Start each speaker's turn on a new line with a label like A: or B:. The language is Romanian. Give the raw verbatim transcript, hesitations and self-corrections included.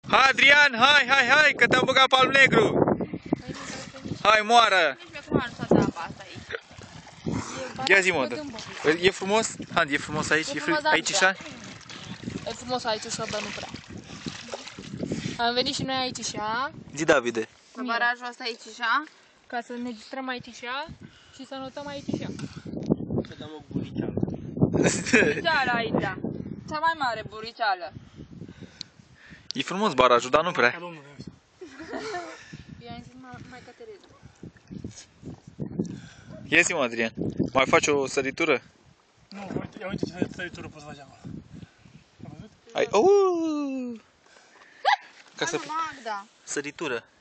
A: Hai, Adrian, hai, hai, hai, că te-am băgat pe alb negru. Hai, moară.
B: Nici cum am toată apa asta aici.
A: Ia zi-mă, e frumos? Handi, e frumos aici?
B: E
A: E
B: frumos,
A: fri... aici
B: da.
A: așa?
B: E frumos aici ușor, dar nu prea. Am venit și noi aici așa.
A: Zi, Davide.
B: La barajul ăsta aici așa. Ca să ne distrăm aici așa și să notăm aici așa.
C: Să dăm o buriceală.
B: Buriceală aici. Cea mai mare buriceală.
A: E frumos barajul, dar nu prea.
B: Eu am zis mai Caterina.
A: Ia zi-mă, Adrian. Mai faci o săritură?
D: Nu, uite, ia uite ce săritură poți face acolo. Ai văzut?
A: Ai... Uuuu! Ca să...
B: Magda.
A: Săritură.